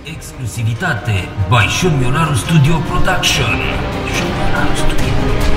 Exclusivitate by Șomionaru Studio Production. Șomionaru Studio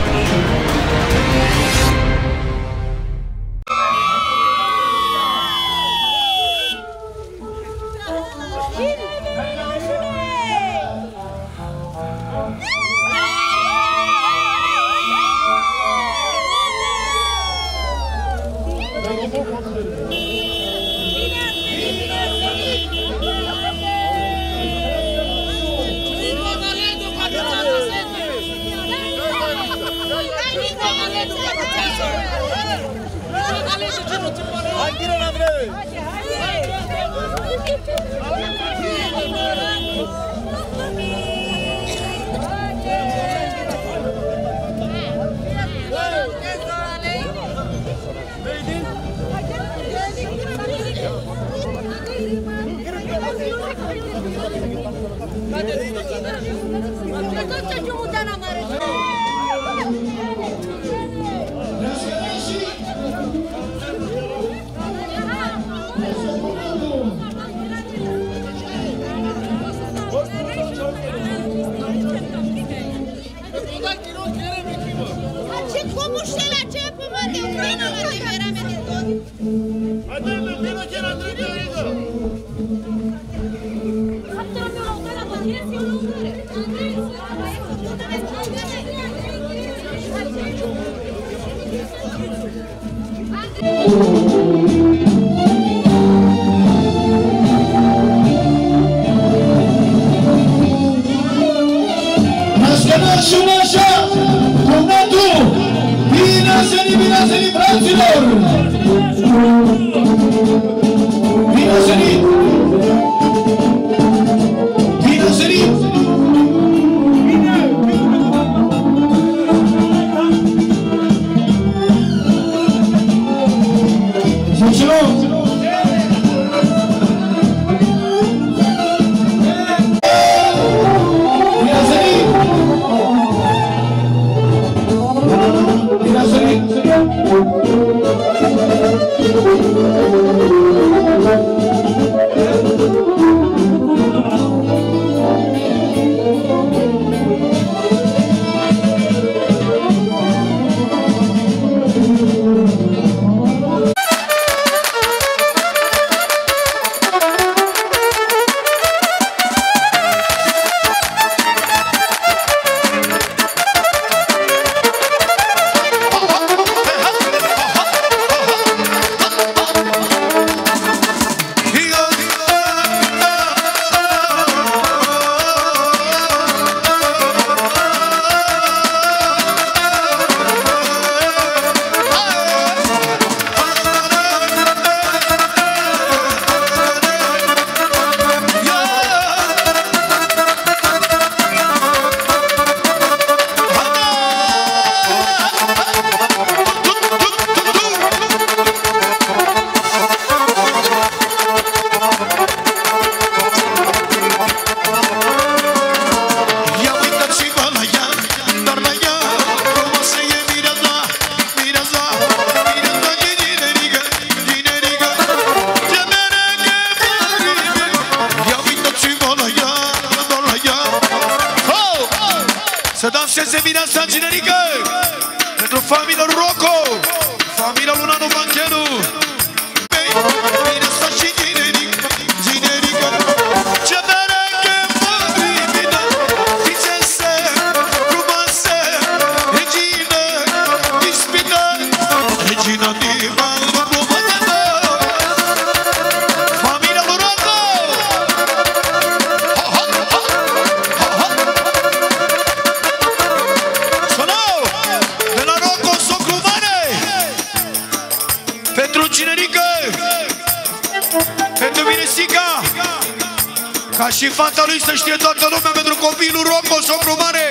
și fata lui să știe toată lumea, pentru copilul Rocco, socru mare,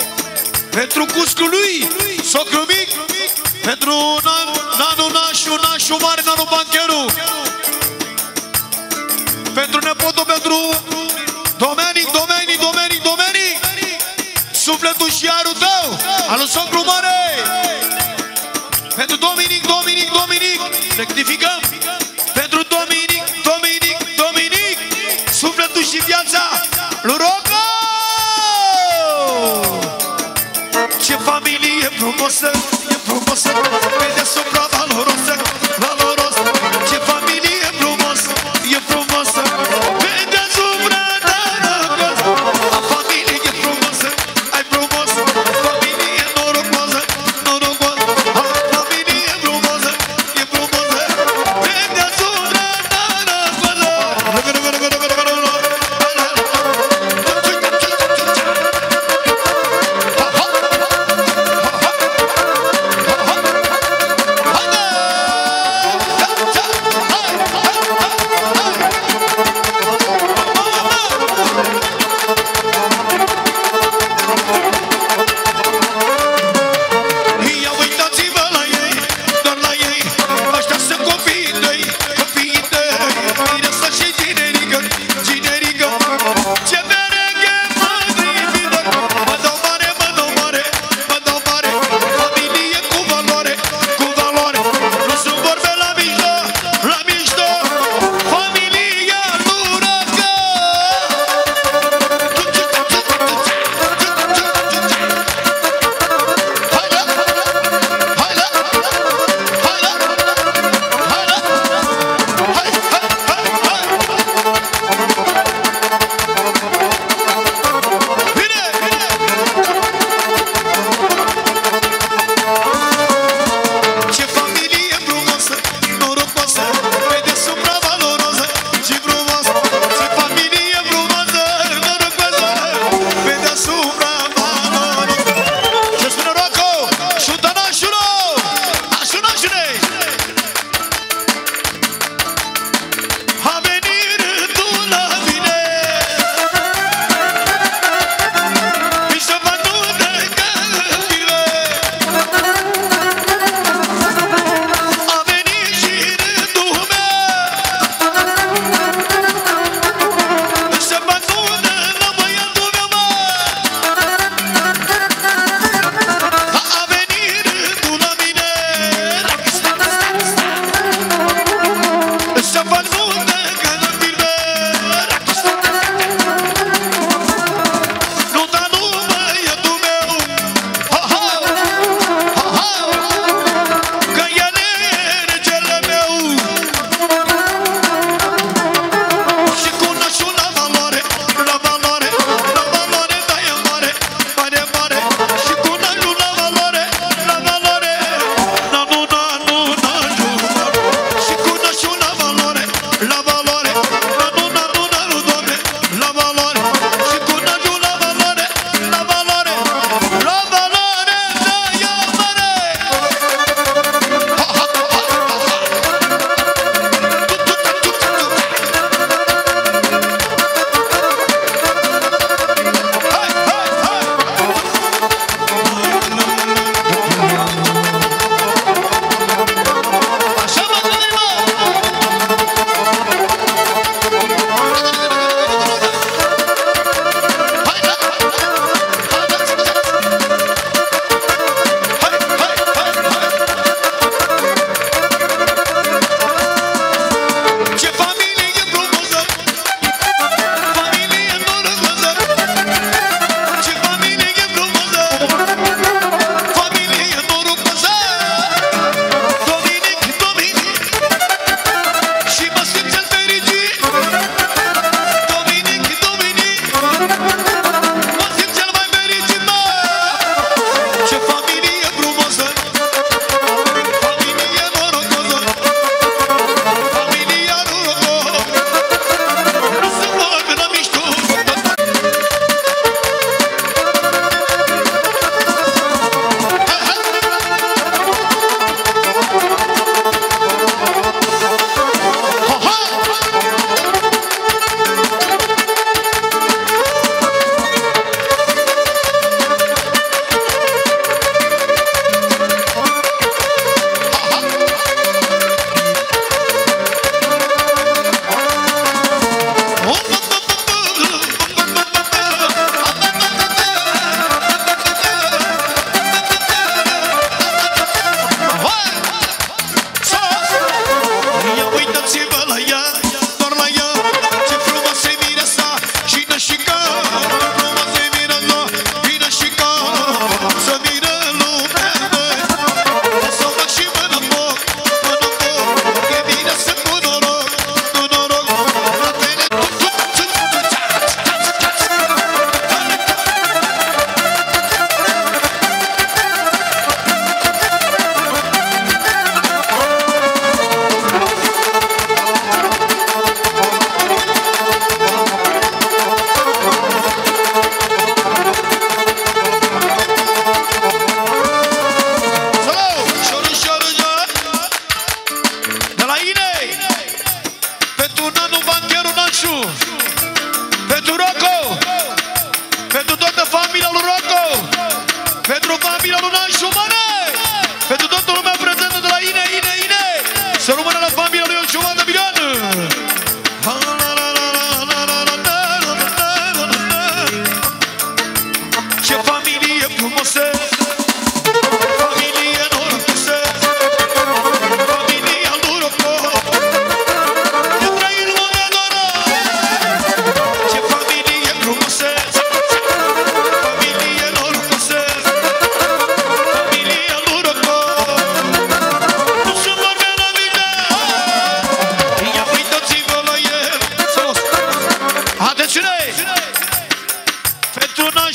pentru cuscul lui, socru mic, pentru nanu nașu, nașu mare, nanu bancheru, pentru nepotul, pentru Domenic, sufletul și arul tău, al lui socru mare, pentru Dominic, rectificăm, pentru Dominic, sufletul și viața lui Roco! Ce familie frumosă, e frumosă, pe deasupra valorosă, valoros. Ce familie frumos, e frumosă, pe deasupra valorosă. A familie e frumosă, ai frumos, familie norocoasă, norocoasă. A familie frumoasă, e frumoasă, pe deasupra valoroasă.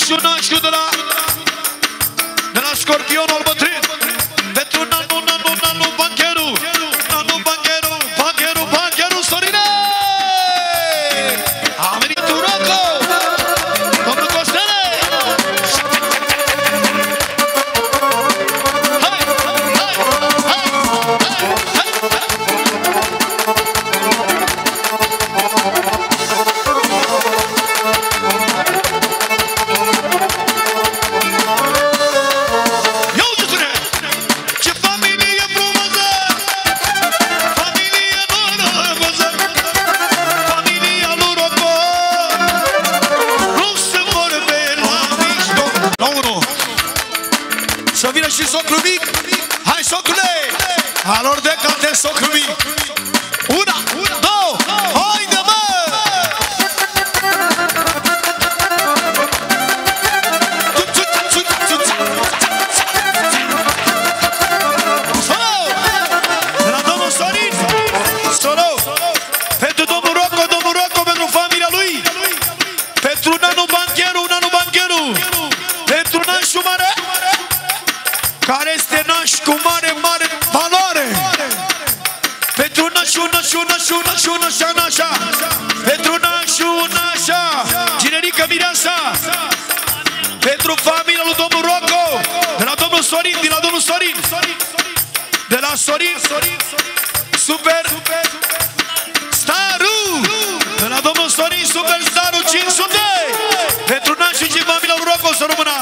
nașu de la Scorpionul bătrân. Pentru nanu, bancheru, Sorine! A venit un Rocco! Domnul Costele! Să vină și socru mic. Hai, socrule! Alor de cante, socru mic. Una, două, haide, mă! Solo! De la domnul Sorin. Solo! Pentru domnul Rocco, pentru familia lui. Pentru nanu bancheru. Pentru nașu mare. Care este naș cu mare valoare. Pentru nașa. Pentru nașa. Ginerică Mireasa. Pentru familia lui domnul Rocco. De la domnul Sorin. De la Sorin. Super Staru. De la domnul Sorin. Super Staru 500. Pentru nașul și familia lui Rocco să rămână.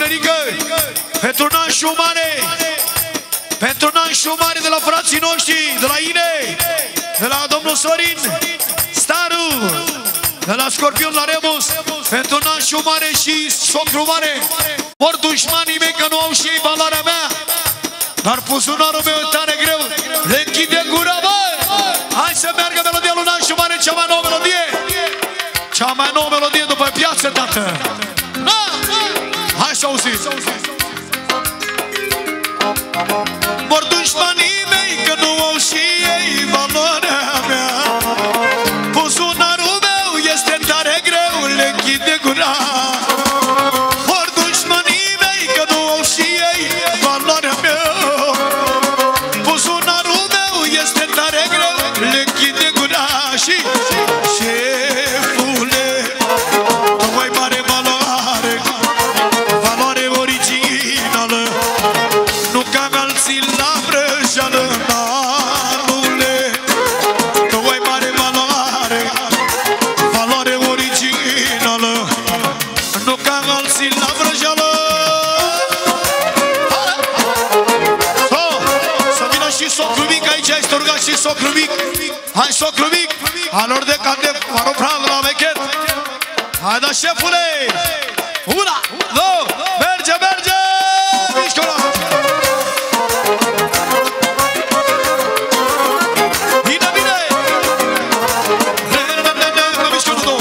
Ginerică, pentru nașul mare, pentru nașul mare de la frații noștri, de la Ine, de la domnul Sorin, Staru, de la Scorpion la Rebus, pentru nașul mare și socru mare, mor dușmanii mei că nu au și ei valoarea mea, dar buzunarul meu e tare greu, le închide gura, bă! Hai să meargă melodia lui nașul mare, cea mai nouă melodie, cea mai nouă melodie după piață, tată! Hai să auziți! Mor dușmanii mei că nu au și ei valoarea mea, buzunarul meu este tare greu, le închide gura. Mor dușmanii mei că nu au și ei valoarea mea, buzunarul meu este tare greu, le închide gura. Și șefule, tu mai mare valoare, valoare originală, nu ca alții la vrăjeală, nanule, tu ai mare valoare, valoare originală, nu ca alții la vrăjeală. Să vină și socru mic, aici ai storgat și socru mic. Hai socru mic, alor de cadef, mă rog, la vechet. Hai da, șefule! Una, două, merge, merge! Mișcă-la! Bine, bine! Mișcă-l două!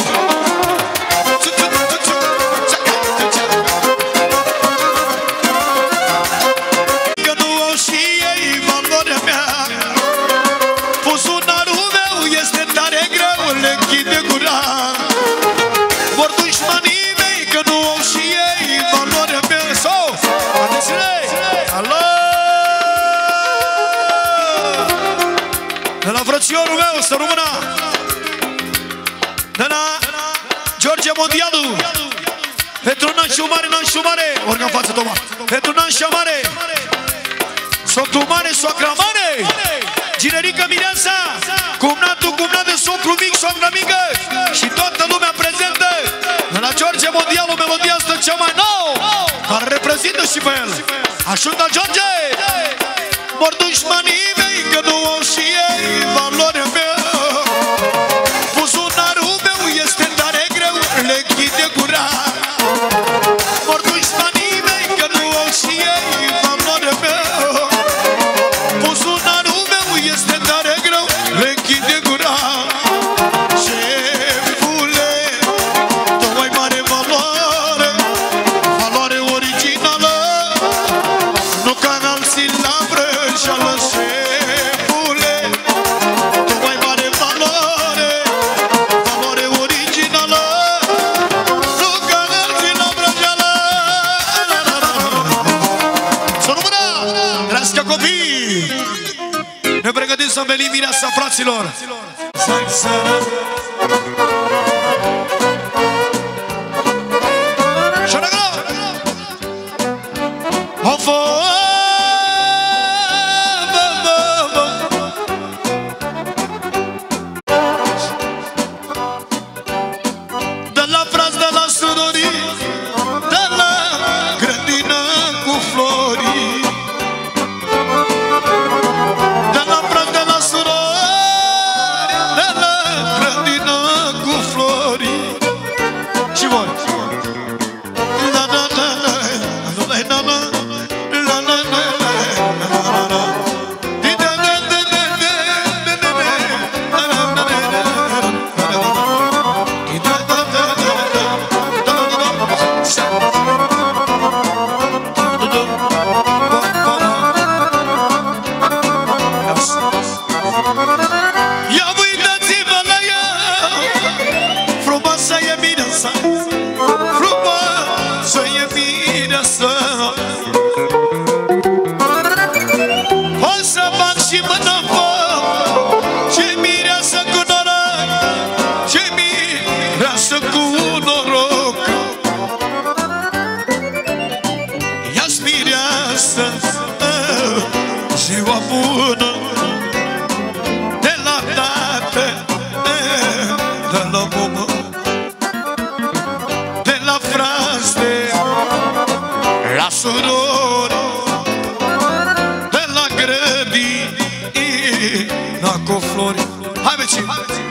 Că nu au și ei valoarea mea, buzunarul meu este tare greu, le închide gura. Vor dușmanii mei că nu au și ei valoarea mea. Sau, atenție! Alo! De la frățiorul meu, să rămână! De la George Mondialu, pentru nașul mare, nașul mare, orga în față, Toma, pentru nașul mare, socru mare, socra mare, Ginerică Mireasa, cumnatul, cumnat de socru mic, socra mică și toată lumea prezentă. De la George Mondialu, melodia asta cea mai nouă, care reprezintă și pe el. Ajută George! Mor dușmanii mei că nu au și ei valoarea mea, buzunarul meu este tare greu, le închide gura. Mor dușmanii mei că nu au și ei valoarea mea, buzunarul meu este tare greu, le închide gura. Șefule, tu ai mare valoare, valoare originală, nu ca alții la vrăjeală. Șefule, tu ai mare valoare, valoare originală, nu ca alții la vrăjeală. Să nu mâna! Trească copii! Ne pregătim să venim mireasa, fraților! De la frați, de la surori, de la grădină cu flori, de la frați, de la surori, de la grădină cu flori. Și voi? La la la la, la la la, la la la la, ia uitați-vă la ea, frumoasă e mireasa, frumoasă e mireasa. O să bag și mână în foc, ce mireasă cu noroc, ce mireasă cu noroc. Ia-ți mireasă, ziua bună, de la tată, de la mamă, de la frați, Ia surori de la grădina cu flori. Hai vecini!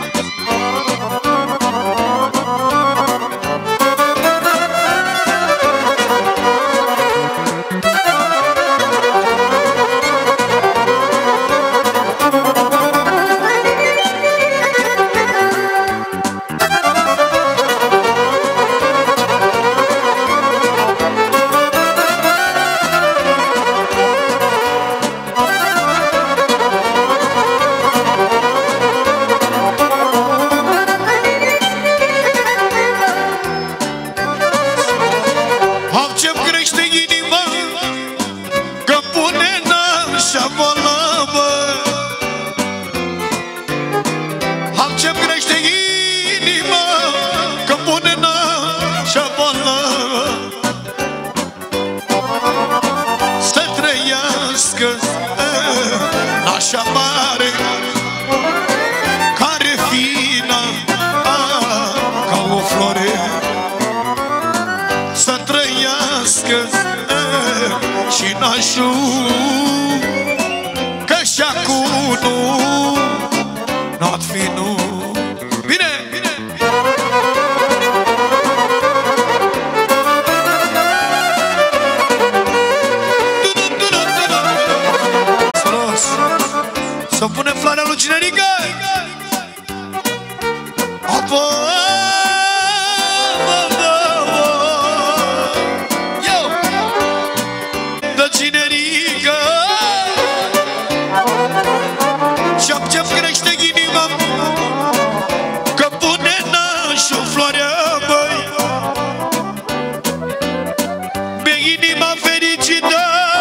Așa mare care fina ca o floare, să trăiască și nașul, că și-acu n-at fi nu. Bine! Să punem floarea lui Cinerică. De Cinerică ce-mi crește inima, că pune nașul floarea, băi, pe inima fericită.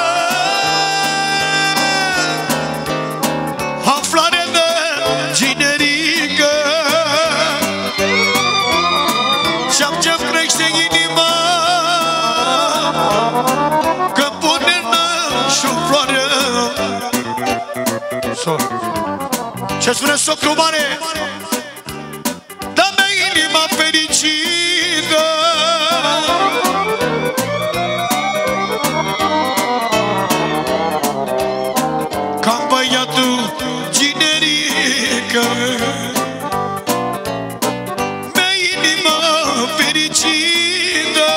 Ce spune socru mare? Dă-mi inima fericită, ca băiatul Cinerică. Dă-mi inima fericită,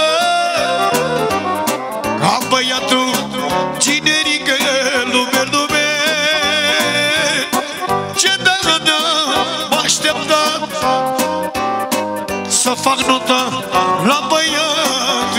ca băiatul Cinerică. Lume, lume, să fac nota la băiat,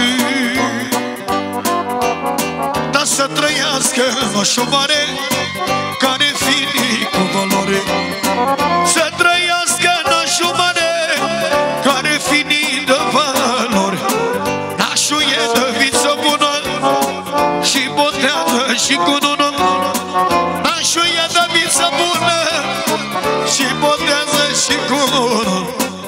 dar să trăiască nașul mare care fini cu valoare. Să trăiască nașul mare care fini de valori. Nașul e de viță bună și botează și cunună. Nașul e de viță bună și botează și cunună.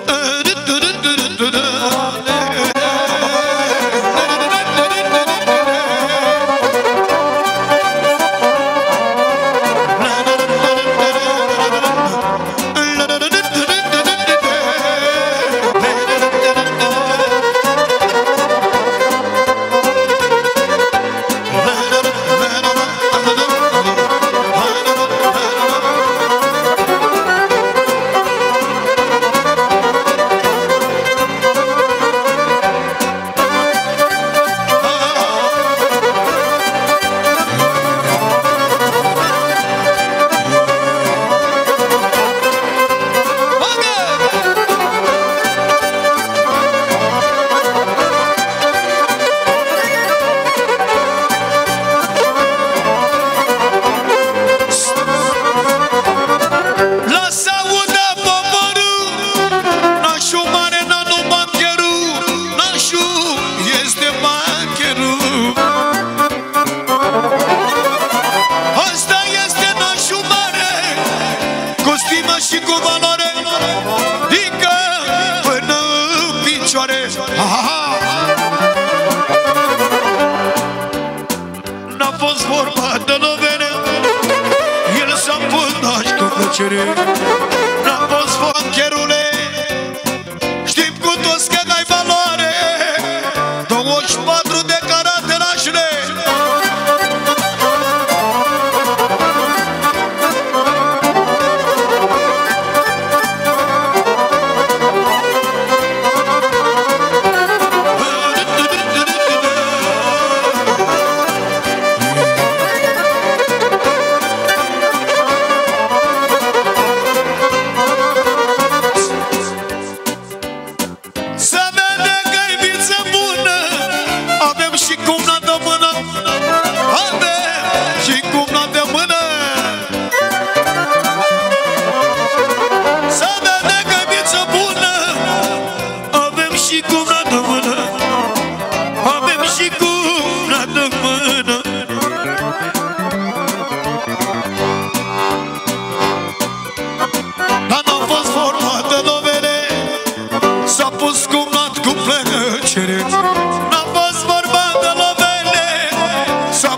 Și cu valoare, dică până în picioare. N-a fost vorba de lovere, el s-a pus cu plăcere. N-a fost bancherule, știm cu toți că n-ai valoare. 24 de carate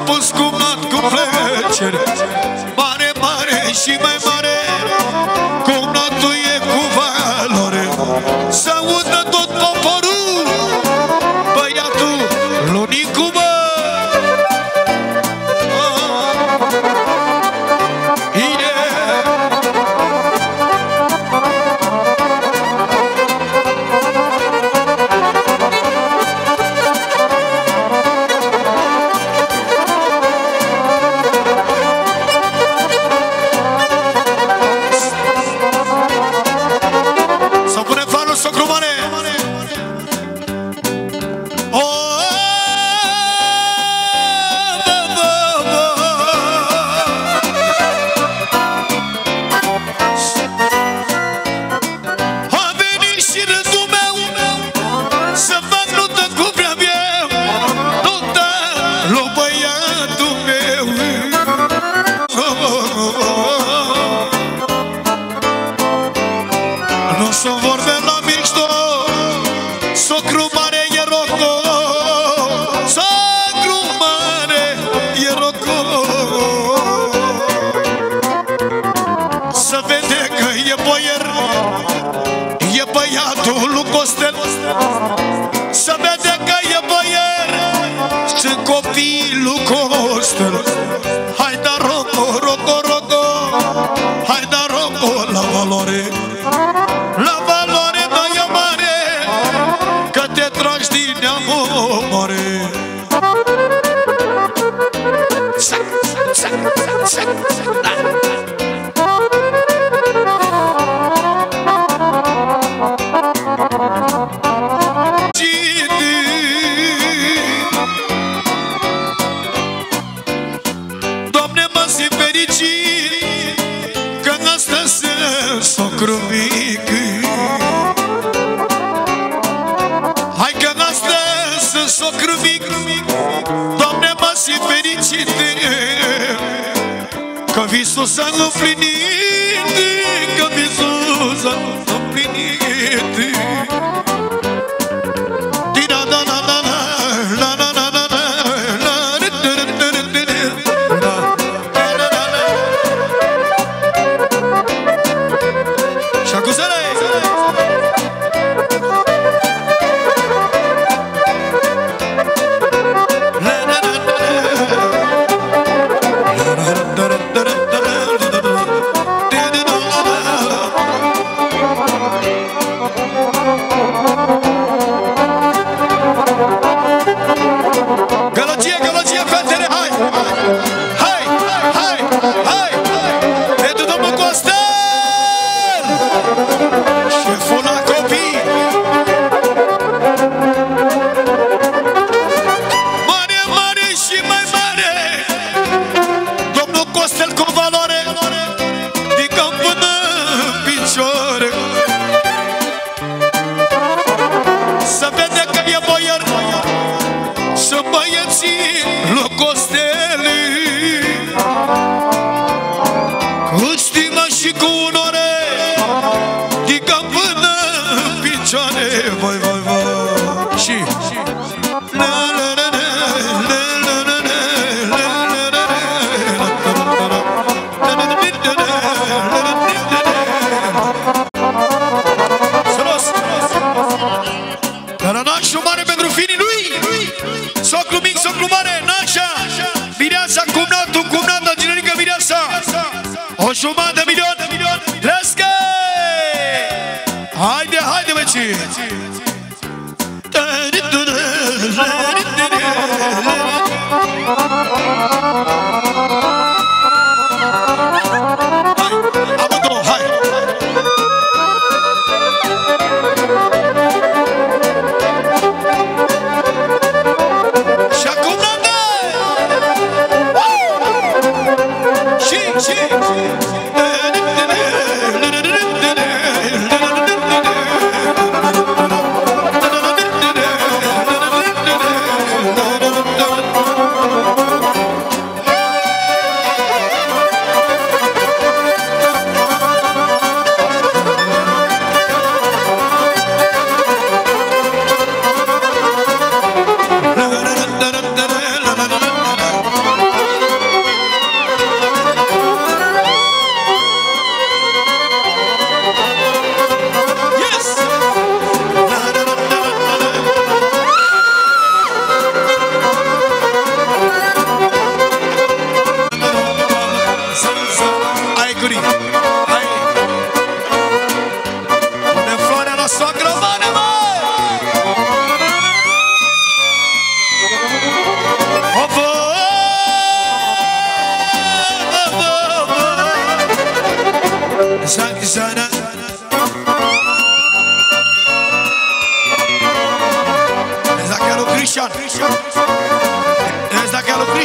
pus cumnat cu plăcere. Mare, mare și mai mare, cumnatul e cu valoare. S-audă tot poporul, băiatul Lunicu, bă. Să vede că e boier, sunt copilul Costel. Hai da roco, roco, roco, hai da roco la valoare. La valoare mai mare, că te tragi din neamul mare. Socru mic, hai că n-astăzi sunt socru mic. Doamne, m-ați fericit, că visul s-a împlinit, că visul s-a împlinit. O jumătate de milion, let's go! Haide, haide, băieții! Amândouă, hai! Și acum,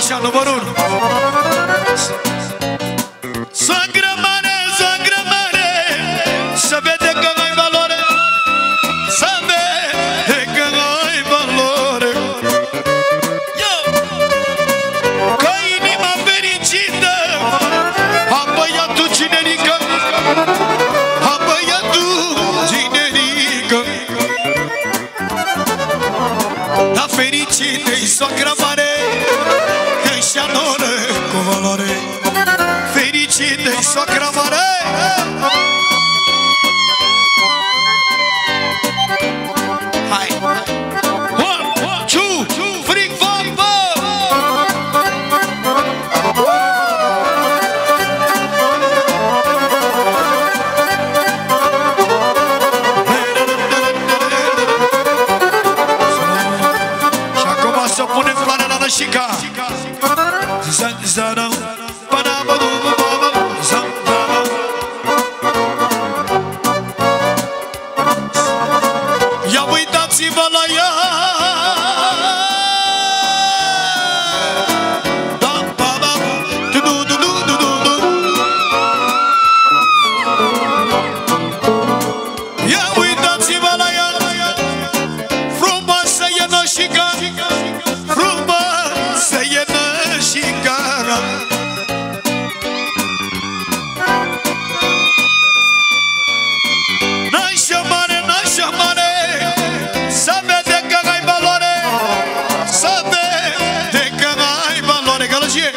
Mișa, numărul 1. Soacră mare, să vede că ai valoare, să vede că ai valoare. Că inima fericită a băiatul cinerică, a băiatul cinerică. Dar fericită-i soacră mare, că-și anoră cu valoare. Fericită-i soacră mare. Hai! 1, 2, 3, 4, 5. Și acum să punem floarea la nășica. Ia uitați-vă la ea. Ia uitați-vă la ea. Frumoasă e nășica, frumoasă e nășica. Nașa mare, nașa mare, să vede că ai valoare, să vede că ai valoare. Gălăgie!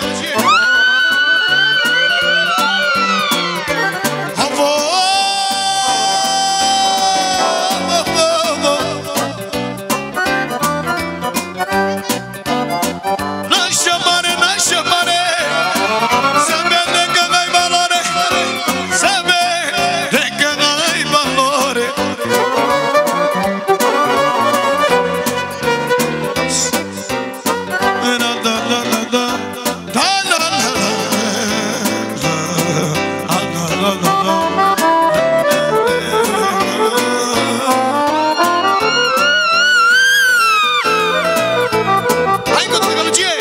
Nașa mare, nașa mare, să vede că ai valoare, să vede că ai valoare. Hai cu gălăgie!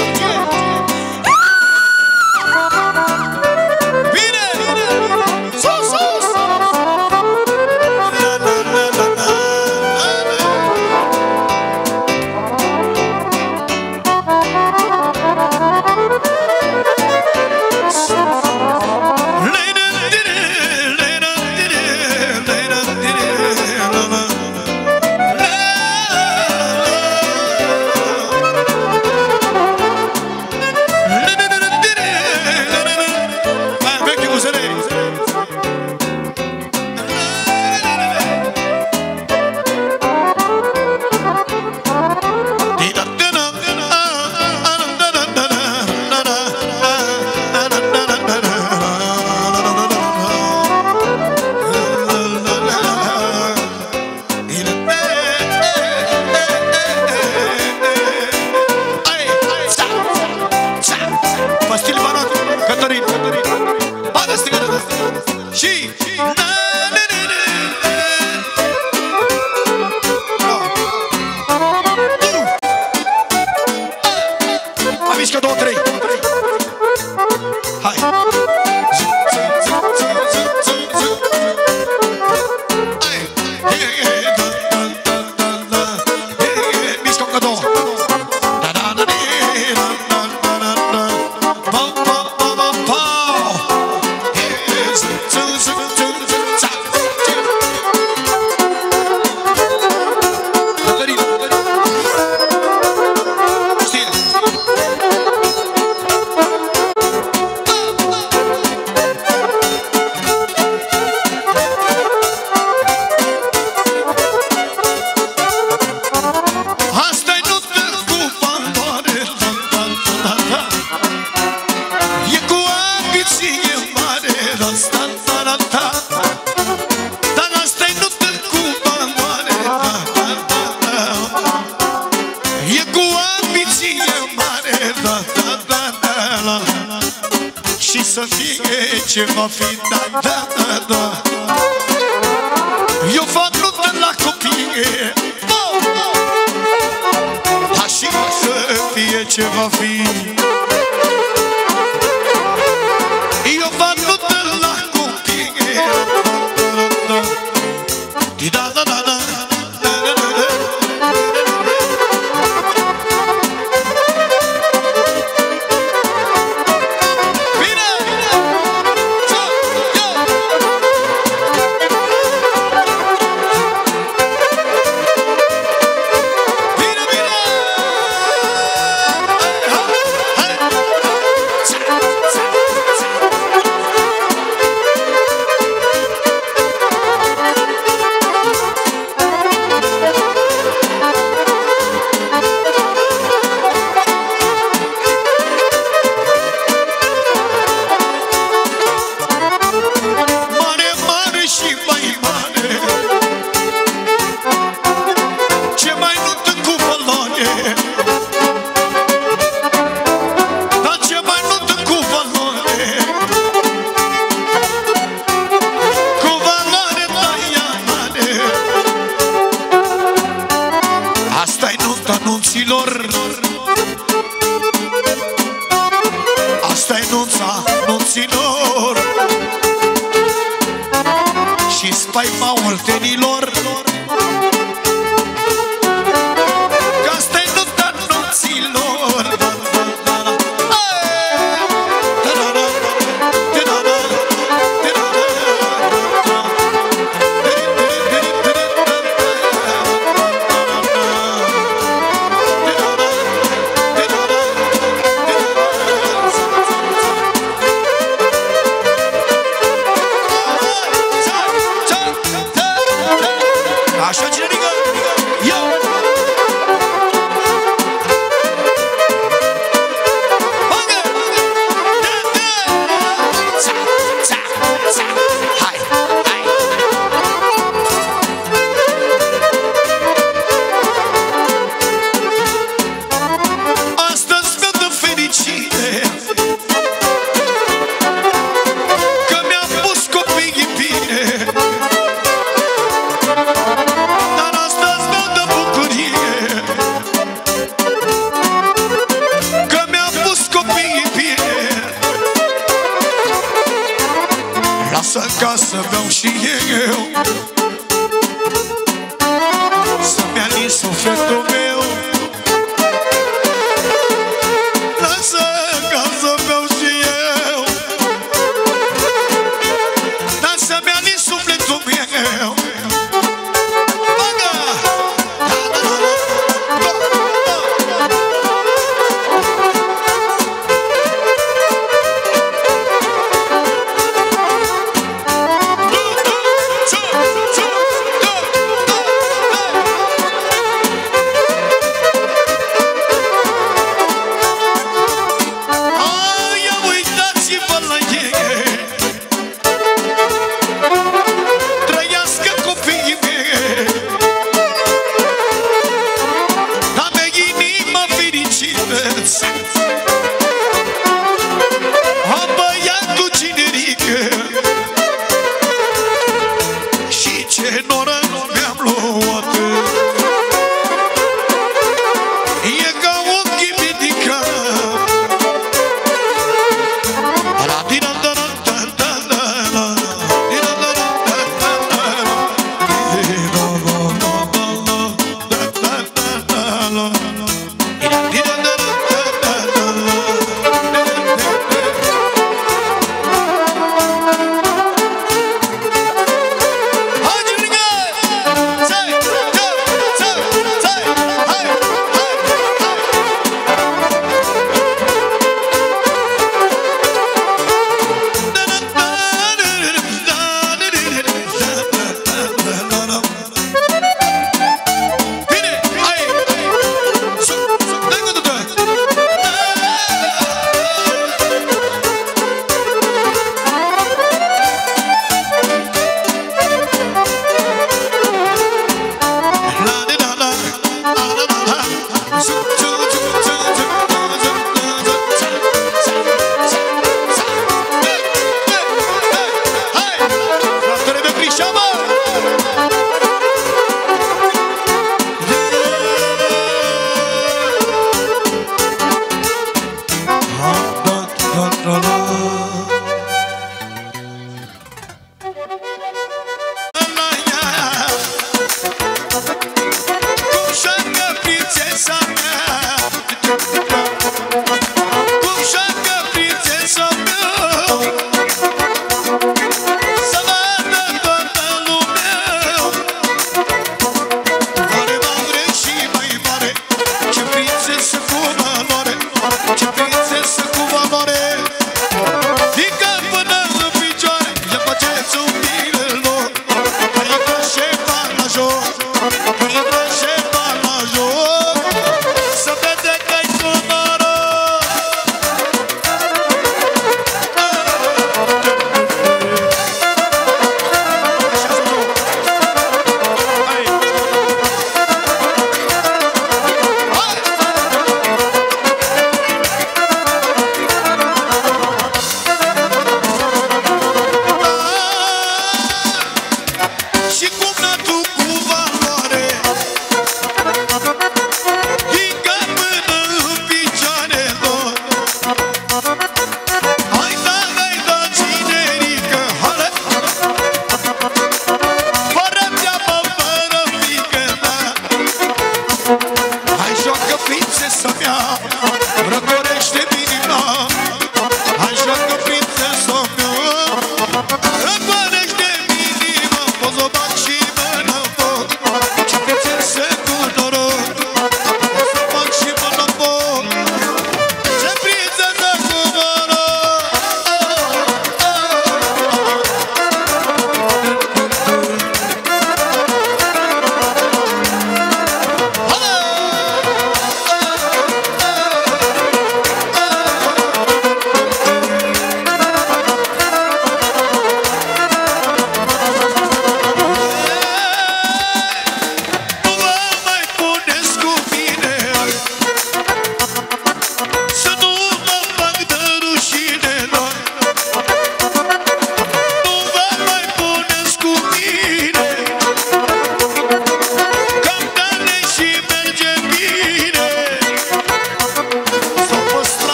Bine! Sus, sus! Pastil Barat, Cătărin, Bada strigă și am mișcă 2, 3. Hai! Mișcă încă 2. Și să fie ce va fi, da, da, da, da. Eu fac luptă la copii, dar și să fie ce va fi. bărbaților și spaima oltenilor, că asta-i nota noților. Așa, generică, eu! Bagă! Ța, ța, ța! Hai, hai! Astăzi mi-o dă fericire că mi-am pus copiii bine. Lasă ca să beau și eu, să-mi alin sufletul meu. Lasă ca să beau și eu, dar să-mi alin sufletul meu.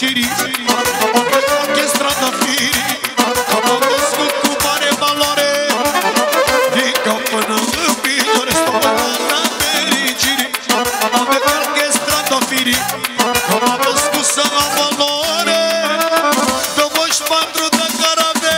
fericirii. Am adus orchestra de firii, am adus cu mare valoare. Dică până în viitor, stăpâna fericirii. Am adus orchestra de firii, am adus cu săra valoare. Dă-moși patru de carave.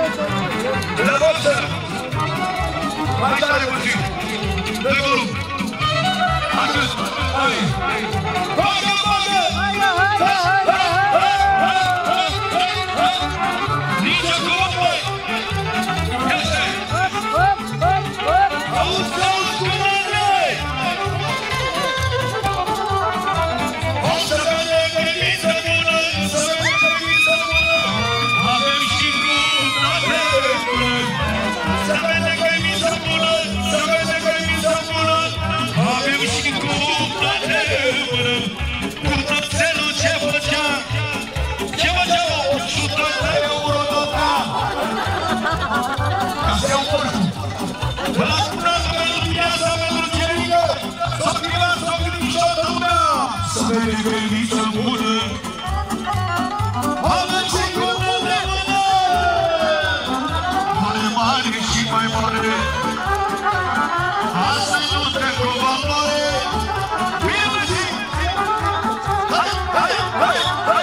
La voce! Mai tare puțin! Dă-i volum! Atât! Hai! Bagă, bagă! Nici acum, băi! Este! Auzi, comandă! O să vedem că viță bună! Să vedem că viță bună! Avem și cumnate bună! Să vedem că viță bună! Să vedem că viță bună! Avem și cumnate bună! Cu trățelul ce făcea? Ce făcea, mă? 100 de euro dota! Ca să iau porcul! Vă las curată pentru viața, pentru cerică! S-o privat, s-o gândit toată lumea! Să vedem că viță bună! Avem și cumnate bună! Mare, mare și mai mare! Asta nu trec cu valoare! Bine și! Hai, hai, hai, hai!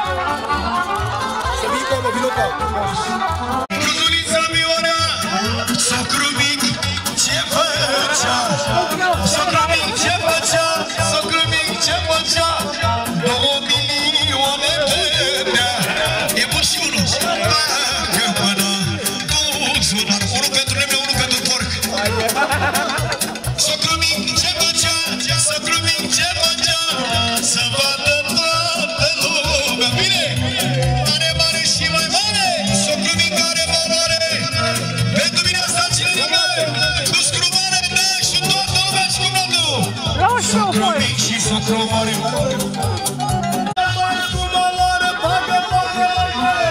Să vii acolo, vino acolo. Căzulița Miorea, socru mic, ce făcea? Socru mic, ce făcea? Socru mic, ce făcea? 2 milioane dădea. E bun și unul. Bagă mâna, buzunar. Unul pentru nemne, unul pentru porc. Socru mic, ce făcea? Socru mic, ce făcea? Să vadă toată lumea. Bine! Mare, mare și mai mare! Socru mic are valoare! Pentru mine asta cine ridică? Cu scrumare, da, și toată lumea și cu nădu! Socru mic și socru mare! Mare cu valoare, bagă, bagă, bagă!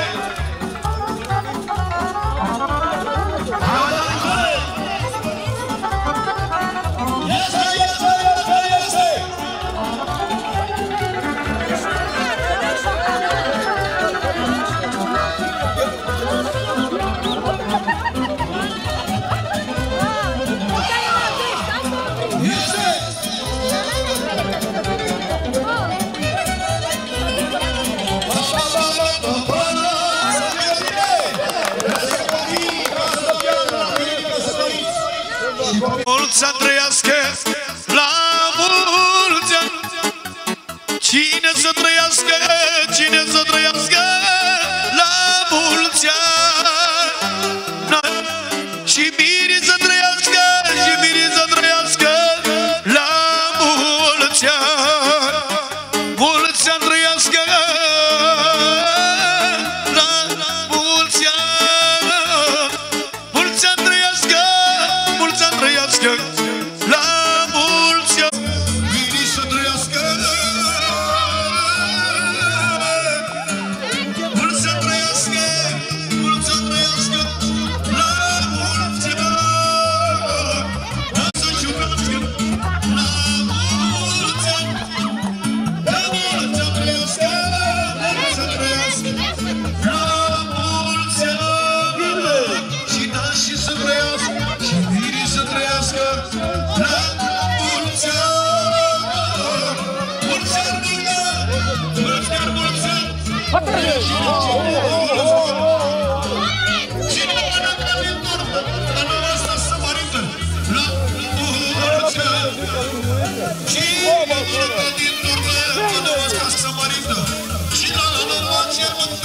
Este, este, este, este! Mulți să trăiască la mulți ani. Cine să trăiască, cine să trăiască la mulți ani. Și bine să trăiască, și bine să trăiască la mulți ani. Mulți ani trăiască la mulți ani. Mulți ani trăiască, mulți ani trăiască la mulți ani. Bine să trăiască. Mulți ani trăiască, mulți ani trăiască la mulți ani. Să jucați la mulți ani. La mulți ani trăiască, mulți ani trăiască la mulți ani. Și da, și să trăiască, și bine să trăiască la mulți ani. Mulți ani, mulți ani, mulți ani. Și nu mănâncă din turmă, dar nu asta să mănâncă la mulți ani. Și nu mănâncă din turmă, dar nu asta să mănâncă și la mulți ani.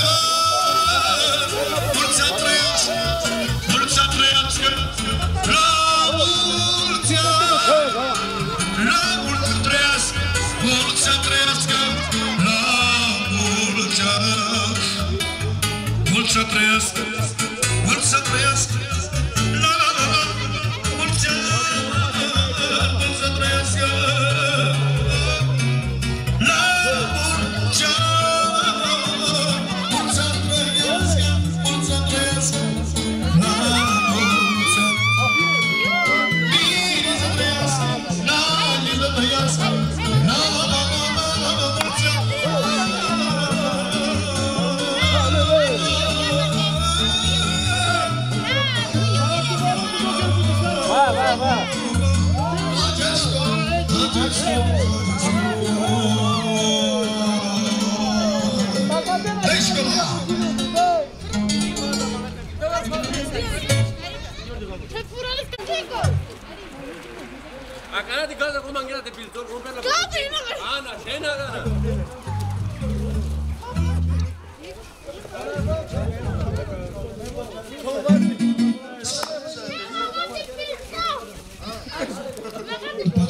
Mulți ani trăiască, mulți ani trăiască la mulți ani. La mulți ani trăiască, mulți ani trăiască la mulți ani. Mulți ani trăiască, mulți ani trăiască la mulți ani. Mulți ani trăiască la mulți ani. Mulți ani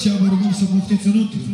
aceea vă rugăm să poftiți înăuntru.